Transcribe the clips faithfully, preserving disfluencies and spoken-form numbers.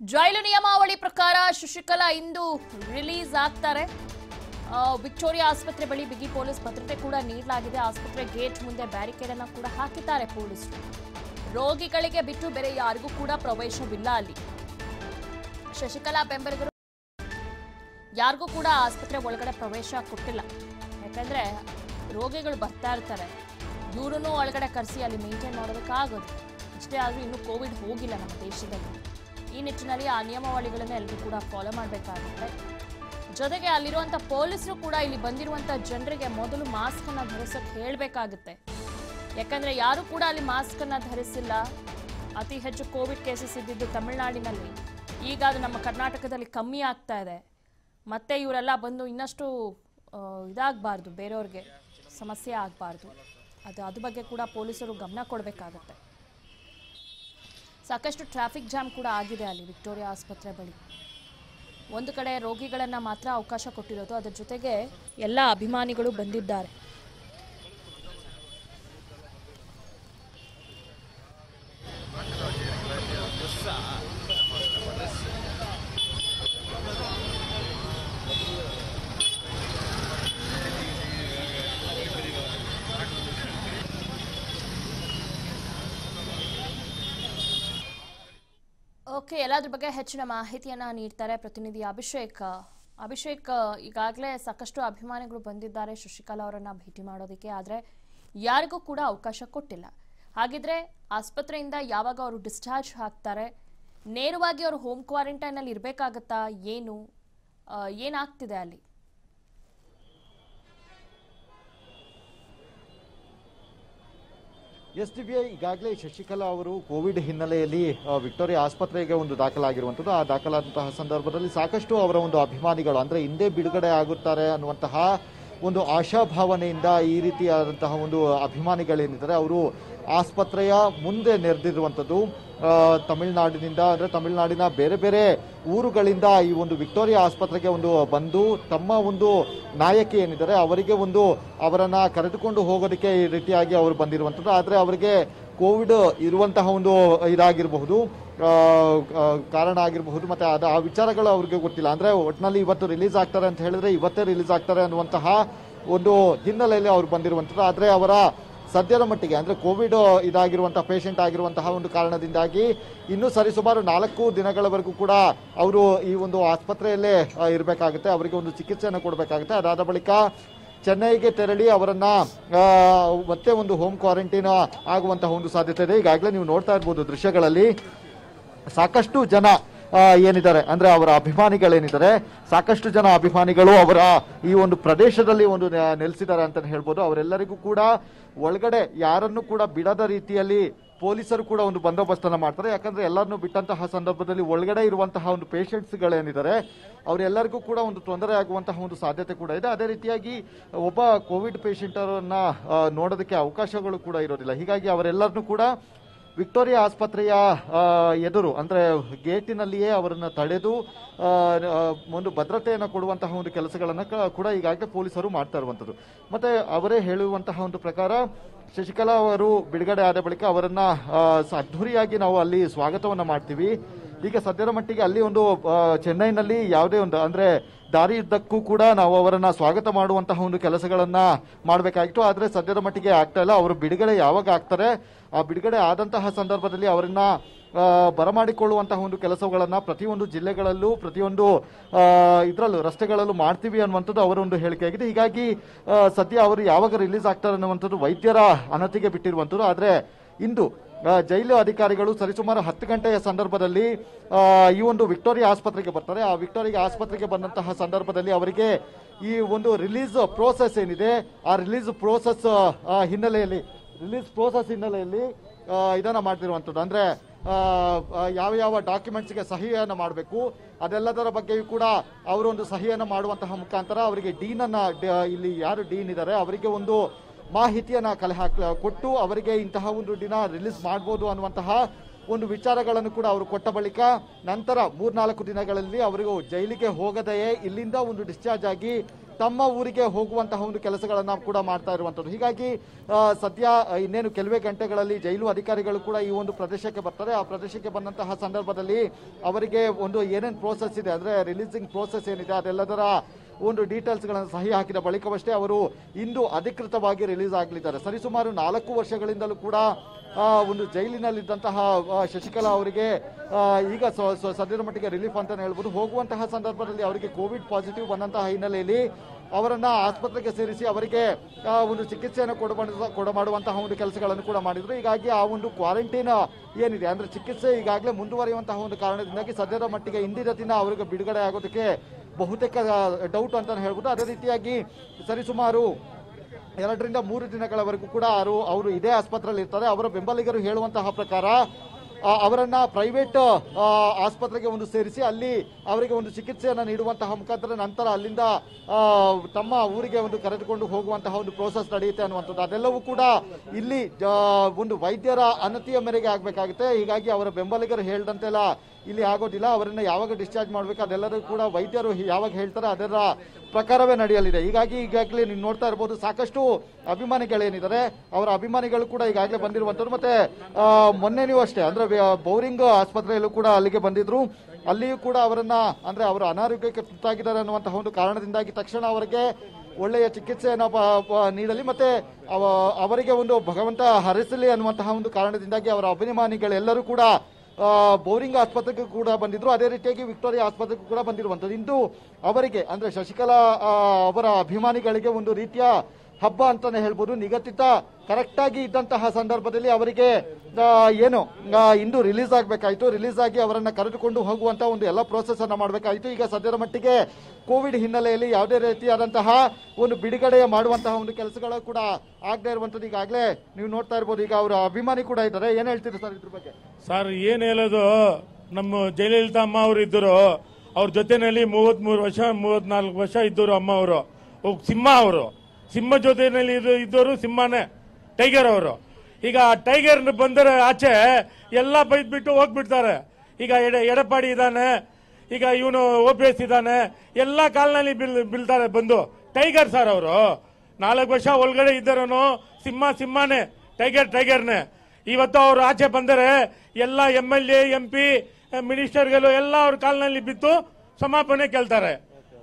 ಜೈಲು ನಿಯಮಾವಳಿ ಪ್ರಕಾರ ಶಶಿಕಲಾ ಇಂದು ರಿಲೀಸ್ ಆಗ್ತಾರೆ. ವಿಕ್ಟೋರಿಯಾ ಆಸ್ಪತ್ರೆ ಬಳಿ ಬಿಗಿ ಪೊಲೀಸ್ ಭದ್ರತೆ ಕೂಡ ನೀಡಲಾಗಿದೆ. ಆಸ್ಪತ್ರೆ ಗೇಟ್ ಮುಂದೆ ಬ್ಯಾರಿಕೇಡ್ ಅನ್ನು ಕೂಡ ಹಾಕಿದ್ದಾರೆ ಪೊಲೀಸರು. ರೋಗಿಗಳಿಗೆ ಬಿಟ್ಟು ಬೇರೆ ಯಾರಿಗೂ ಕೂಡ ಪ್ರವೇಶವಿಲ್ಲ ಅಲ್ಲಿ. ಶಶಿಕಲಾ ಬೆಂಬಲಿಗರು ಯಾರಿಗೂ ಕೂಡ ಆಸ್ಪತ್ರೆ ಒಳಗಡೆ ಪ್ರವೇಶ ಕೊಟ್ಟಿಲ್ಲ. ಯಾಕಂದ್ರೆ ರೋಗಿಗಳು ಬರ್ತಾ ಇರ್ತಾರೆ, ಇವರನ್ನು ಒಳಗಡೆ ಕರೆಸಿ ಅಲ್ಲಿ ಮೇಂಟೈನ್ ಮಾಡೋದಕ್ಕಾಗೋದು. ಇಷ್ಟೇ ಆದರೂ ಇನ್ನೂ ಕೋವಿಡ್ ಹೋಗಿಲ್ಲ ನಮ್ಮ ದೇಶದಲ್ಲಿ. ಈ ನಿಟ್ಟಿನಲ್ಲಿ ಆ ನಿಯಮಾವಳಿಗಳನ್ನು ಎಲ್ಲರೂ ಕೂಡ ಫಾಲೋ ಮಾಡಬೇಕಾಗುತ್ತೆ. ಜೊತೆಗೆ ಅಲ್ಲಿರುವಂಥ ಪೊಲೀಸರು ಕೂಡ ಇಲ್ಲಿ ಬಂದಿರುವಂಥ ಜನರಿಗೆ ಮೊದಲು ಮಾಸ್ಕ್ ಅನ್ನ ಧರಿಸೋಕೆ ಹೇಳಬೇಕಾಗುತ್ತೆ. ಯಾಕಂದ್ರೆ ಯಾರು ಕೂಡ ಅಲ್ಲಿ ಮಾಸ್ಕ್ ಅನ್ನ ಧರಿಸಿಲ್ಲ. ಅತಿ ಹೆಚ್ಚು ಕೋವಿಡ್ ಕೇಸಸ್ ಇದ್ದಿದ್ದು ತಮಿಳುನಾಡಿನಲ್ಲಿ, ಈಗ ಅದು ನಮ್ಮ ಕರ್ನಾಟಕದಲ್ಲಿ ಕಮ್ಮಿ ಆಗ್ತಾ ಇದೆ. ಮತ್ತೆ ಇವರೆಲ್ಲ ಬಂದು ಇನ್ನಷ್ಟು ಇದಾಗಬಾರ್ದು, ಬೇರೆಯವ್ರಿಗೆ ಸಮಸ್ಯೆ ಆಗಬಾರ್ದು. ಅದು ಅದ್ರ ಬಗ್ಗೆ ಕೂಡ ಪೊಲೀಸರು ಗಮನ ಕೊಡಬೇಕಾಗತ್ತೆ. ಸಾಕಷ್ಟು ಟ್ರಾಫಿಕ್ ಜಾಮ್ ಕೂಡ ಆಗಿದೆ ಅಲ್ಲಿ ವಿಕ್ಟೋರಿಯಾ ಆಸ್ಪತ್ರೆ ಬಳಿ. ಒಂದು ಕಡೆ ರೋಗಿಗಳನ್ನು ಮಾತ್ರ ಅವಕಾಶ ಕೊಟ್ಟಿರೋದು, ಅದರ ಜೊತೆಗೆ ಎಲ್ಲ ಅಭಿಮಾನಿಗಳು ಬಂದಿದ್ದಾರೆ. ಓಕೆ, ಎಲ್ಲದ್ರ ಬಗ್ಗೆ ಹೆಚ್ಚಿನ ಮಾಹಿತಿಯನ್ನ ನೀಡ್ತಾರೆ ಪ್ರತಿನಿಧಿ ಅಭಿಷೇಕ್. ಅಭಿಷೇಕ್, ಈಗಾಗಲೇ ಸಾಕಷ್ಟು ಅಭಿಮಾನಿಗಳು ಬಂದಿದ್ದಾರೆ ಶಶಿಕಲಾ ಅವರನ್ನ ಭೇಟಿ ಮಾಡೋದಕ್ಕೆ, ಆದರೆ ಯಾರಿಗೂ ಕೂಡ ಅವಕಾಶ ಕೊಟ್ಟಿಲ್ಲ. ಹಾಗಿದ್ರೆ ಆಸ್ಪತ್ರೆಯಿಂದ ಯಾವಾಗ ಅವರು ಡಿಸ್ಚಾರ್ಜ್ ಆಗ್ತಾರೆ? ನೇರವಾಗಿ ಅವರು ಹೋಮ್ ಕ್ವಾರಂಟೈನ್ ಅಲ್ಲಿ ಇರಬೇಕಾಗತ್ತಾ? ಏನು ಏನಾಗ್ತಿದೆ ಅಲ್ಲಿ? ಎಸ್ ಟಿ ಬಿ ಐ ಈಗಾಗಲೇ ಶಶಿಕಲಾ ಅವರು ಕೋವಿಡ್ ಹಿನ್ನೆಲೆಯಲ್ಲಿ ವಿಕ್ಟೋರಿಯಾ ಆಸ್ಪತ್ರೆಗೆ ಒಂದು ದಾಖಲಾಗಿರುವಂಥದ್ದು. ಆ ದಾಖಲಾದಂತಹ ಸಂದರ್ಭದಲ್ಲಿ ಸಾಕಷ್ಟು ಅವರ ಒಂದು ಅಭಿಮಾನಿಗಳು, ಅಂದರೆ ಹಿಂದೆ ಬಿಡುಗಡೆ ಆಗುತ್ತಾರೆ ಅನ್ನುವಂತಹ ಒಂದು ಆಶಾಭಾವನೆಯಿಂದ ಈ ರೀತಿಯಾದಂತಹ ಒಂದು ಅಭಿಮಾನಿಗಳೇನಿದ್ದಾರೆ ಅವರು ಆಸ್ಪತ್ರೆಯ ಮುಂದೆ ನೆರೆದಿರುವಂಥದ್ದು. ತಮಿಳುನಾಡಿನಿಂದ ಅಂದರೆ ತಮಿಳುನಾಡಿನ ಬೇರೆ ಬೇರೆ ಊರುಗಳಿಂದ ಈ ಒಂದು ವಿಕ್ಟೋರಿಯಾ ಆಸ್ಪತ್ರೆಗೆ ಒಂದು ಬಂದು ತಮ್ಮ ಒಂದು ನಾಯಕಿ ಏನಿದ್ದಾರೆ ಅವರಿಗೆ ಒಂದು ಅವರನ್ನ ಕರೆದುಕೊಂಡು ಹೋಗೋದಕ್ಕೆ ಈ ರೀತಿಯಾಗಿ ಅವರು ಬಂದಿರುವಂಥದ್ದು. ಆದರೆ ಅವರಿಗೆ ಕೋವಿಡ್ ಇರುವಂತಹ ಒಂದು ಇದಾಗಿರಬಹುದು, ಕಾರಣ ಆಗಿರಬಹುದು, ಮತ್ತೆ ಅದು ಆ ವಿಚಾರಗಳು ಅವ್ರಿಗೆ ಗೊತ್ತಿಲ್ಲ. ಅಂದರೆ ಒಟ್ಟಿನಲ್ಲಿ ಇವತ್ತು ರಿಲೀಸ್ ಆಗ್ತಾರೆ ಅಂತ ಹೇಳಿದ್ರೆ ಇವತ್ತೇ ರಿಲೀಸ್ ಆಗ್ತಾರೆ ಅನ್ನುವಂತಹ ಒಂದು ಹಿನ್ನೆಲೆಯಲ್ಲಿ ಅವ್ರು ಬಂದಿರುವಂಥದ್ದು. ಆದರೆ ಅವರ ಸದ್ಯದ ಮಟ್ಟಿಗೆ ಅಂದರೆ ಕೋವಿಡ್ ಇದಾಗಿರುವಂತಹ ಪೇಷಂಟ್ ಆಗಿರುವಂತಹ ಒಂದು ಕಾರಣದಿಂದಾಗಿ ಇನ್ನೂ ಸರಿಸುಮಾರು ನಾಲ್ಕು ದಿನಗಳವರೆಗೂ ಕೂಡ ಅವರು ಈ ಒಂದು ಆಸ್ಪತ್ರೆಯಲ್ಲೇ ಇರಬೇಕಾಗುತ್ತೆ. ಅವರಿಗೆ ಒಂದು ಚಿಕಿತ್ಸೆಯನ್ನು ಕೊಡಬೇಕಾಗುತ್ತೆ. ಅದಾದ ಬಳಿಕ ಚೆನ್ನೈಗೆ ತೆರಳಿ ಅವರನ್ನ ಮತ್ತೆ ಒಂದು ಹೋಮ್ ಕ್ವಾರಂಟೈನ್ ಆಗುವಂತಹ ಒಂದು ಸಾಧ್ಯತೆ ಇದೆ. ಈಗಾಗಲೇ ನೀವು ನೋಡ್ತಾ ಇರ್ಬೋದು ದೃಶ್ಯಗಳಲ್ಲಿ ಸಾಕಷ್ಟು ಜನ ಏನಿದ್ದಾರೆ ಅಂದ್ರೆ ಅವರ ಅಭಿಮಾನಿಗಳೇನಿದ್ದಾರೆ, ಸಾಕಷ್ಟು ಜನ ಅಭಿಮಾನಿಗಳು ಅವರ ಈ ಒಂದು ಪ್ರದೇಶದಲ್ಲಿ ಒಂದು ನೆಲೆಸಿದ್ದಾರೆ ಅಂತ ಹೇಳ್ಬೋದು. ಅವರೆಲ್ಲರಿಗೂ ಕೂಡ ಒಳಗಡೆ ಯಾರನ್ನು ಕೂಡ ಬಿಡದ ರೀತಿಯಲ್ಲಿ ಪೊಲೀಸರು ಕೂಡ ಒಂದು ಬಂದೋಬಸ್ತನ್ನು ಮಾಡ್ತಾರೆ. ಯಾಕಂದ್ರೆ ಎಲ್ಲರನ್ನು ಬಿಟ್ಟಂತಹ ಸಂದರ್ಭದಲ್ಲಿ ಒಳಗಡೆ ಇರುವಂತಹ ಒಂದು ಪೇಷಂಟ್ಸ್ಗಳೇನಿದ್ದಾರೆ ಅವರೆಲ್ಲರಿಗೂ ಕೂಡ ಒಂದು ತೊಂದರೆ ಆಗುವಂತಹ ಒಂದು ಸಾಧ್ಯತೆ ಕೂಡ ಇದೆ. ಅದೇ ರೀತಿಯಾಗಿ ಒಬ್ಬ ಕೋವಿಡ್ ಪೇಷಂಟರನ್ನ ನೋಡೋದಕ್ಕೆ ಅವಕಾಶಗಳು ಕೂಡ ಇರೋದಿಲ್ಲ. ಹೀಗಾಗಿ ಅವರೆಲ್ಲರನ್ನೂ ಕೂಡ ವಿಕ್ಟೋರಿಯಾ ಆಸ್ಪತ್ರೆಯ ಎದುರು ಅಂದರೆ ಗೇಟಿನಲ್ಲಿಯೇ ಅವರನ್ನು ತಡೆದು ಒಂದು ಭದ್ರತೆಯನ್ನು ಕೊಡುವಂತಹ ಒಂದು ಕೆಲಸಗಳನ್ನು ಕೂಡ ಈಗಾಗಲೇ ಪೊಲೀಸರು ಮಾಡ್ತಾ ಇರುವಂಥದ್ದು. ಮತ್ತೆ ಅವರೇ ಹೇಳುವಂತಹ ಒಂದು ಪ್ರಕಾರ ಶಶಿಕಲಾ ಅವರು ಬಿಡುಗಡೆ ಆದ ಬಳಿಕ ಅವರನ್ನ ಅದ್ಧೂರಿಯಾಗಿ ನಾವು ಅಲ್ಲಿ ಸ್ವಾಗತವನ್ನ ಮಾಡ್ತೀವಿ. ಈಗ ಸದ್ಯದ ಮಟ್ಟಿಗೆ ಅಲ್ಲಿ ಒಂದು ಚೆನ್ನೈನಲ್ಲಿ ಯಾವುದೇ ಒಂದು ಅಂದ್ರೆ ದಾರಿ ಇದ್ದಕ್ಕೂ ಕೂಡ ನಾವು ಅವರನ್ನ ಸ್ವಾಗತ ಮಾಡುವಂತಹ ಒಂದು ಕೆಲಸಗಳನ್ನ ಮಾಡಬೇಕಾಗಿತ್ತು. ಆದ್ರೆ ಸದ್ಯದ ಮಟ್ಟಿಗೆ ಆಗ್ತಾ ಇಲ್ಲ. ಅವರು ಬಿಡುಗಡೆ ಯಾವಾಗ ಆಗ್ತಾರೆ, ಆ ಬಿಡುಗಡೆ ಆದಂತಹ ಸಂದರ್ಭದಲ್ಲಿ ಅವರನ್ನ ಬರಮಾಡಿಕೊಳ್ಳುವಂತಹ ಒಂದು ಕೆಲಸಗಳನ್ನ ಪ್ರತಿಯೊಂದು ಜಿಲ್ಲೆಗಳಲ್ಲೂ ಪ್ರತಿಯೊಂದು ಇದರಲ್ಲೂ ರಸ್ತೆಗಳಲ್ಲೂ ಮಾಡ್ತೀವಿ ಅನ್ನುವಂಥದ್ದು ಅವರ ಒಂದು ಹೇಳಿಕೆಯಾಗಿದೆ. ಹೀಗಾಗಿ ಸದ್ಯ ಅವರು ಯಾವಾಗ ರಿಲೀಸ್ ಆಗ್ತಾರೆ ಅನ್ನುವಂಥದ್ದು ವೈದ್ಯರ ಅನತಿಗೆ ಬಿಟ್ಟಿರುವಂಥದ್ದು. ಆದ್ರೆ ಇಂದು ಜೈಲು ಅಧಿಕಾರಿಗಳು ಸರಿಸುಮಾರು ಹತ್ತು ಗಂಟೆಯ ಸಂದರ್ಭದಲ್ಲಿ ಈ ಒಂದು ವಿಕ್ಟೋರಿಯಾ ಆಸ್ಪತ್ರೆಗೆ ಬರ್ತಾರೆ. ಆ ವಿಕ್ಟೋರಿಯಾ ಆಸ್ಪತ್ರೆಗೆ ಬಂದಂತಹ ಸಂದರ್ಭದಲ್ಲಿ ಅವರಿಗೆ ಈ ಒಂದು ರಿಲೀಸ್ ಪ್ರೋಸೆಸ್ ಏನಿದೆ ಆ ರಿಲೀಸ್ ಪ್ರೋಸೆಸ್ ಹಿನ್ನೆಲೆಯಲ್ಲಿ ರಿಲೀಸ್ ಪ್ರೋಸೆಸ್ ಹಿನ್ನೆಲೆಯಲ್ಲಿ ಇದನ್ನ ಮಾಡ್ತಿರುವಂಥದ್ದು. ಅಂದ್ರೆ ಯಾವ ಯಾವ ಡಾಕ್ಯುಮೆಂಟ್ಸ್ಗೆ ಸಹಿಯನ್ನು ಮಾಡಬೇಕು ಅದೆಲ್ಲದರ ಬಗ್ಗೆಯೂ ಕೂಡ ಅವರೊಂದು ಸಹಿಯನ್ನು ಮಾಡುವಂತಹ ಮುಖಾಂತರ ಅವರಿಗೆ ಡೀನ್ ಅನ್ನ ಇಲ್ಲಿ ಯಾರು ಡೀನ್ ಇದ್ದಾರೆ ಅವರಿಗೆ ಒಂದು ಮಾಹಿತಿಯನ್ನ ಕಲೆ ಹಾಕ ಕೊಟ್ಟು ಅವರಿಗೆ ಇಂತಹ ಒಂದು ದಿನ ರಿಲೀಸ್ ಮಾಡಬಹುದು ಅನ್ನುವಂತಹ ಒಂದು ವಿಚಾರಗಳನ್ನು ಕೂಡ ಅವರು ಕೊಟ್ಟ ಬಳಿಕ ನಂತರ ಮೂರ್ನಾಲ್ಕು ದಿನಗಳಲ್ಲಿ ಅವರಿಗೂ ಜೈಲಿಗೆ ಹೋಗದೆಯೇ ಇಲ್ಲಿಂದ ಒಂದು ಡಿಸ್ಚಾರ್ಜ್ ಆಗಿ ತಮ್ಮ ಊರಿಗೆ ಹೋಗುವಂತಹ ಒಂದು ಕೆಲಸಗಳನ್ನ ಕೂಡ ಮಾಡ್ತಾ ಇರುವಂತದ್ದು. ಹೀಗಾಗಿ ಸದ್ಯ ಇನ್ನೇನು ಕೆಲವೇ ಗಂಟೆಗಳಲ್ಲಿ ಜೈಲು ಅಧಿಕಾರಿಗಳು ಕೂಡ ಈ ಒಂದು ಪ್ರದೇಶಕ್ಕೆ ಬರ್ತಾರೆ. ಆ ಪ್ರದೇಶಕ್ಕೆ ಬಂದಂತಹ ಸಂದರ್ಭದಲ್ಲಿ ಅವರಿಗೆ ಒಂದು ಏನೇನು ಪ್ರೋಸೆಸ್ ಇದೆ ಅಂದ್ರೆ ರಿಲೀಸಿಂಗ್ ಪ್ರೋಸೆಸ್ ಏನಿದೆ ಅದೆಲ್ಲದರ ಒಂದು ಡೀಟೇಲ್ಸ್ ಗಳನ್ನು ಸಹಿ ಹಾಕಿದ ಬಳಿಕವಷ್ಟೇ ಅವರು ಇಂದು ಅಧಿಕೃತವಾಗಿ ರಿಲೀಸ್ ಆಗಲಿದ್ದಾರೆ. ಸರಿಸುಮಾರು ನಾಲ್ಕು ವರ್ಷಗಳಿಂದಲೂ ಕೂಡ ಒಂದು ಜೈಲಿನಲ್ಲಿದ್ದಂತಹ ಶಶಿಕಲಾ ಅವರಿಗೆ ಈಗ ಸದ್ಯದ ಮಟ್ಟಿಗೆ ರಿಲೀಫ್ ಅಂತಾನೆ ಹೇಳ್ಬೋದು. ಹೋಗುವಂತಹ ಸಂದರ್ಭದಲ್ಲಿ ಅವರಿಗೆ ಕೋವಿಡ್ ಪಾಸಿಟಿವ್ ಬಂದಂತಹ ಹಿನ್ನೆಲೆಯಲ್ಲಿ ಅವರನ್ನ ಆಸ್ಪತ್ರೆಗೆ ಸೇರಿಸಿ ಅವರಿಗೆ ಒಂದು ಚಿಕಿತ್ಸೆಯನ್ನು ಕೊಡ ಕೊಡ ಮಾಡುವಂತಹ ಒಂದು ಕೆಲಸಗಳನ್ನು ಕೂಡ ಮಾಡಿದ್ರು. ಹೀಗಾಗಿ ಆ ಒಂದು ಕ್ವಾರಂಟೈನ್ ಏನಿದೆ ಅಂದ್ರೆ ಚಿಕಿತ್ಸೆ ಈಗಾಗಲೇ ಮುಂದುವರಿಯುವಂತಹ ಒಂದು ಕಾರಣದಿಂದಾಗಿ ಸದ್ಯದ ಮಟ್ಟಿಗೆ ಇಂದಿನ ದಿನ ಅವರಿಗೆ ಬಿಡುಗಡೆ ಆಗೋದಕ್ಕೆ ಬಹುತೇಕ ಡೌಟ್ ಅಂತಾನೆ ಹೇಳ್ಬೋದು. ಅದೇ ರೀತಿಯಾಗಿ ಸರಿಸುಮಾರು ಎರಡರಿಂದ ಮೂರು ದಿನಗಳವರೆಗೂ ಕೂಡ ಅವರು ಅವರು ಇದೇ ಆಸ್ಪತ್ರೆಯಲ್ಲಿ ಇರ್ತಾರೆ. ಅವರ ಬೆಂಬಲಿಗರು ಹೇಳುವಂತಹ ಪ್ರಕಾರ ಅವರನ್ನ ಪ್ರೈವೇಟ್ ಆಸ್ಪತ್ರೆಗೆ ಒಂದು ಸೇರಿಸಿ ಅಲ್ಲಿ ಅವರಿಗೆ ಒಂದು ಚಿಕಿತ್ಸೆಯನ್ನು ನೀಡುವಂತಹ ಮುಖಾಂತರ ನಂತರ ಅಲ್ಲಿಂದ ತಮ್ಮ ಊರಿಗೆ ಒಂದು ಕರೆದುಕೊಂಡು ಹೋಗುವಂತಹ ಒಂದು ಪ್ರೋಸೆಸ್ ನಡೆಯುತ್ತೆ ಅನ್ನುವಂಥದ್ದು. ಅದೆಲ್ಲವೂ ಕೂಡ ಇಲ್ಲಿ ಒಂದು ವೈದ್ಯರ ಅನತಿಯ ಮೇರೆಗೆ ಆಗಬೇಕಾಗುತ್ತೆ. ಹೀಗಾಗಿ ಅವರ ಬೆಂಬಲಿಗರು ಹೇಳಿದಂತೆಲ್ಲ ಇಲ್ಲಿ ಆಗೋದಿಲ್ಲ. ಅವರನ್ನ ಯಾವಾಗ ಡಿಸ್ಚಾರ್ಜ್ ಮಾಡಬೇಕು ಅದೆಲ್ಲರೂ ಕೂಡ ವೈದ್ಯರು ಯಾವಾಗ ಹೇಳ್ತಾರೆ ಅದರ ಪ್ರಕಾರವೇ ನಡೆಯಲಿದೆ. ಹೀಗಾಗಿ ಈಗಾಗಲೇ ನೀವು ನೋಡ್ತಾ ಇರಬಹುದು ಸಾಕಷ್ಟು ಅಭಿಮಾನಿಗಳೇನಿದ್ದಾರೆ ಅವರ ಅಭಿಮಾನಿಗಳು ಕೂಡ ಈಗಾಗಲೇ ಬಂದಿರುವಂತದ್ದು. ಮತ್ತೆ ಮೊನ್ನೆ ನೀವು ಅಷ್ಟೇ ಅಂದ್ರೆ ಬೌರಿಂಗ್ ಆಸ್ಪತ್ರೆಯಲ್ಲೂ ಕೂಡ ಅಲ್ಲಿಗೆ ಬಂದಿದ್ರು. ಅಲ್ಲಿಯೂ ಕೂಡ ಅವರನ್ನ ಅಂದ್ರೆ ಅವರ ಅನಾರೋಗ್ಯಕ್ಕೆ ತುತ್ತಾಗಿದ್ದಾರೆ ಅನ್ನುವಂತಹ ಒಂದು ಕಾರಣದಿಂದಾಗಿ ತಕ್ಷಣ ಅವರಿಗೆ ಒಳ್ಳೆಯ ಚಿಕಿತ್ಸೆಯನ್ನು ನೀಡಲಿ ಮತ್ತೆ ಅವರಿಗೆ ಒಂದು ಭಗವಂತ ಹರಿಸಲಿ ಅನ್ನುವಂತಹ ಒಂದು ಕಾರಣದಿಂದಾಗಿ ಅವರ ಅಭಿಮಾನಿಗಳೆಲ್ಲರೂ ಕೂಡ ಬೌರಿಂಗ್ ಆಸ್ಪತ್ರೆಗೂ ಕೂಡ ಬಂದಿದ್ರು. ಅದೇ ರೀತಿಯಾಗಿ ವಿಕ್ಟೋರಿಯಾ ಆಸ್ಪತ್ರೆಗೂ ಕೂಡ ಬಂದಿರುವಂತದ್ದು. ಇಂದು ಅವರಿಗೆ ಅಂದ್ರೆ ಶಶಿಕಲಾ ಅವರ ಅಭಿಮಾನಿಗಳಿಗೆ ಒಂದು ರೀತಿಯ ಹಬ್ಬ ಅಂತಾನೆ ಹೇಳ್ಬೋದು. ನಿಗದಿತ ಕರೆಕ್ಟ್ ಆಗಿ ಇದ್ದಂತಹ ಸಂದರ್ಭದಲ್ಲಿ ಅವರಿಗೆ ಏನು ಇಂದು ರಿಲೀಸ್ ಆಗಬೇಕಾಯ್ತು. ರಿಲೀಸ್ ಆಗಿ ಅವರನ್ನ ಕರೆದುಕೊಂಡು ಹೋಗುವಂತಹ ಒಂದು ಎಲ್ಲ ಪ್ರೋಸೆಸ್ ಅನ್ನ ಮಾಡಬೇಕಾಯ್ತು. ಈಗ ಸದ್ಯದ ಮಟ್ಟಿಗೆ ಕೋವಿಡ್ ಹಿನ್ನೆಲೆಯಲ್ಲಿ ಯಾವುದೇ ರೀತಿಯಾದಂತಹ ಒಂದು ಬಿಡುಗಡೆ ಮಾಡುವಂತಹ ಒಂದು ಕೆಲಸಗಳು ಕೂಡ ಆಗದೆ ಇರುವಂತದ್ದು ಈಗಾಗಲೇ ನೀವು ನೋಡ್ತಾ ಇರ್ಬೋದು. ಈಗ ಅವರ ಅಭಿಮಾನಿ ಕೂಡ ಇದ್ದಾರೆ. ಏನ್ ಹೇಳ್ತೀರಿ ಸರ್ ಇದ್ರ ಬಗ್ಗೆ? ಸರ್ ಏನ್ ಹೇಳೋದು, ನಮ್ಮ ಜಯಲಲಿತಾ ಅಮ್ಮ ಅವರು ಇದ್ದರು, ಅವ್ರ ಜೊತೆನಲ್ಲಿ ಮೂವತ್ ಮೂರು ವರ್ಷ ಮೂವತ್ನಾಲ್ಕು ವರ್ಷ ಇದ್ದರು ಅಮ್ಮ ಅವರು. ಸಿಂಹ ಅವರು ಸಿಂಹ ಜೊತೆನಲ್ಲಿ ಇದ್ದವರು ಸಿಂಹನೇ ಟೈಗರ್ ಅವರು. ಈಗ ಟೈಗರ್ ಬಂದರೆ ಆಚೆ ಎಲ್ಲ ಬೈದ್ಬಿಟ್ಟು ಹೋಗ್ಬಿಡ್ತಾರೆ. ಈಗ ಎಡೆ ಎಡಪಾಡಿ ಇದ್ದಾನೆ, ಈಗ ಇವನು ಓ ಪಿ ಎಸ್ ಇದ್ದಾನೆ, ಎಲ್ಲ ಕಾಲ್ನಲ್ಲಿ ಬಿಲ್ ಬೀಳ್ತಾರೆ ಬಂದು. ಟೈಗರ್ ಸರ್ ಅವರು ನಾಲ್ಕು ವರ್ಷ ಒಳಗಡೆ ಇದ್ದರನು ಸಿಂಹ ಸಿಂಹನೇ, ಟೈಗರ್ ಟೈಗರ್ನೇ. ಇವತ್ತು ಅವರು ಆಚೆ ಬಂದರೆ ಎಲ್ಲ M L A M P ಮಿನಿಸ್ಟರ್ಗಳು ಎಲ್ಲ ಅವ್ರ ಕಾಲ್ನಲ್ಲಿ ಬಿತ್ತು ಸಮಾಪನೆ ಕೇಳ್ತಾರೆ.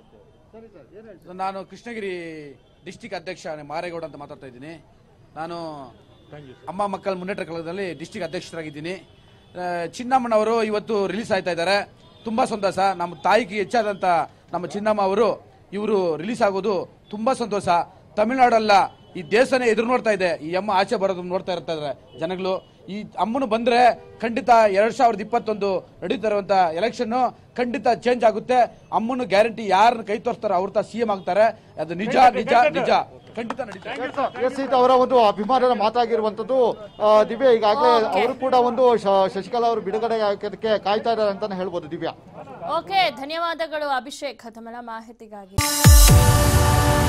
ನಾನು ಕೃಷ್ಣಗಿರಿ ಡಿಸ್ಟಿಕ್ ಅಧ್ಯಕ್ಷ ಮಾರೇಗೌಡ ಅಂತ ಮಾತಾಡ್ತಾ ಇದ್ದೀನಿ. ನಾನು ಅಮ್ಮ ಮಕ್ಕಳ ಮುನ್ನೇಟ್ರ ಕಳಗದಲ್ಲಿ ಡಿಸ್ಟಿಕ್ ಅಧ್ಯಕ್ಷರಾಗಿದ್ದೀನಿ. ಚಿನ್ನಮ್ಮನವರು ಇವತ್ತು ರಿಲೀಸ್ ಆಯ್ತಾ ಇದ್ದಾರೆ. ತುಂಬಾ ಸಂತೋಷ. ನಮ್ಮ ತಾಯಿಗೆ ಹೆಚ್ಚಾದಂತ ನಮ್ಮ ಚಿನ್ನಮ್ಮ ಅವರು ಇವರು ರಿಲೀಸ್ ಆಗೋದು ತುಂಬಾ ಸಂತೋಷ. ತಮಿಳುನಾಡಲ್ಲ ಈ ದೇಶನೇ ಎದುರು ನೋಡ್ತಾ ಇದೆ. ಈ ಅಮ್ಮ ಆಚೆ ಬರೋದು ನೋಡ್ತಾ ಇರ್ತಾರೆ ಜನಗಳು. ಈ ಅಮ್ಮನು ಬಂದ್ರೆ ಖಂಡಿತ ಎರಡ್ ಸಾವಿರದ ಇಪ್ಪತ್ತೊಂದು ನಡೀತಾ ಇರುವಂತ ಎಲೆಕ್ಷನ್ ಖಂಡಿತ ಚೇಂಜ್ ಆಗುತ್ತೆ. ಅಮ್ಮನು ಗ್ಯಾರಂಟಿ ಯಾರನ್ನ ಕೈ ತೋರಿಸ್ತಾರೋ ಅವ್ರ ಸಿಎಂ ಆಗ್ತಾರೆ. ಅದು ನಿಜ ನಿಜ ನಿಜ ಖಂಡಿತ ನಡೀತಾರೆ. ಅವರ ಒಂದು ಅಭಿಮಾನದ ಮಾತಾಗಿರುವಂತದ್ದು ದಿವ್ಯಾ. ಈಗಾಗಲೇ ಅವರು ಕೂಡ ಒಂದು ಶಶಿಕಲಾ ಅವರು ಬಿಡುಗಡೆ ಆಗೋದಕ್ಕೆ ಕಾಯ್ತಾ ಇದ್ದಾರೆ ಅಂತಾನೆ ಹೇಳ್ಬೋದು ದಿವ್ಯಾ. ಓಕೆ, ಧನ್ಯವಾದಗಳು ಅಭಿಷೇಕ್ ತಮ್ಮ ಮಾಹಿತಿಗಾಗಿ.